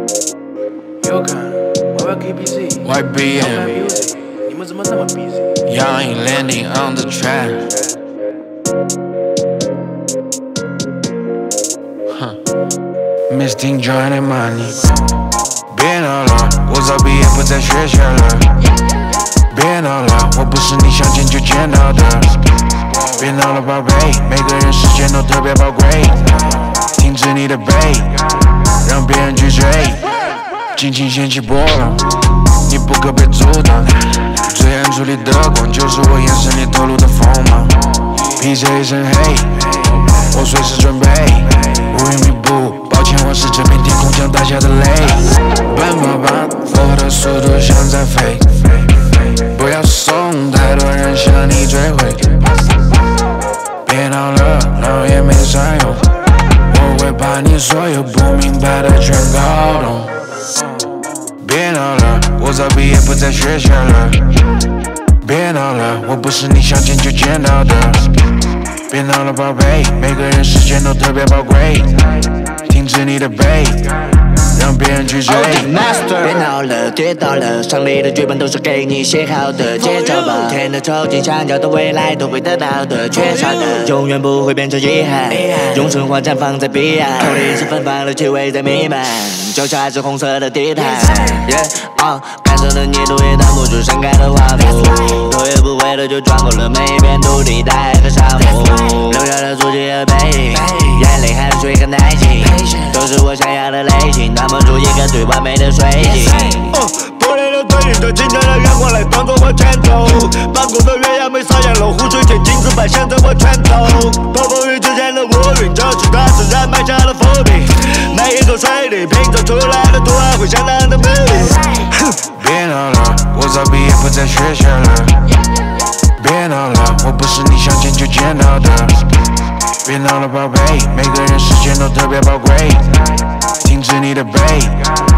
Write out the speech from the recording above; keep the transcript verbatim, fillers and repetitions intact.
有感，我要 K B Z。Y B M， 你们怎么那么 busy？Young ain't landing on the track。哼 ，Missing joy and money。别闹了，我早毕业不在学校了。别闹了，我不是你想见就见到的。别闹了，宝贝，每个人时间都特别宝贵。挺直你的背，让别人去追。尽情掀起波浪，你不可被阻挡。最暗处里的光就是我眼神里透露的锋芒。披着一身黑，我随时准备。乌云密佈，抱歉，我是这片天空将打下的雷。奔跑吧，我的速度像在飞。不要送太多人想你坠毁。别闹了，闹也没啥用。我会把你所有不明白的全搞懂。别闹了，我早毕业不在学校了。别闹了，我不是你想见就见到的。别闹了，宝贝，每个人时间都特别宝贵。挺直你的背，让别人去追。 别闹了，跌倒了，上帝的剧本都是给你写好的，接着吧。天道酬勤想要的未来都会得到的，缺少的永远不会变成遗憾。永生花绽放在彼岸，头顶是芬芳的气味在弥漫，脚下是红色的地毯。干澀的泥土也挡不住盛开的花朵，头也不回的就穿过了每一片土地大海和沙漠。留下的足迹和背影，眼泪、汗水和耐心，都是我想要的类型，打磨出一个最完美的水晶。 破裂的对应着今天的阳光来当作我前头，办公的月牙没撒眼了，湖水贴金子摆现在我拳头。暴风雨之间的乌云，这是大自然埋下的伏笔，每一口水里拼凑出来的图案会相当的美丽。 别闹了，我早毕业不在学校了。别闹了，我不是你想见就见到的。别闹了，宝贝，每个人时间都特别宝贵。挺直你的背，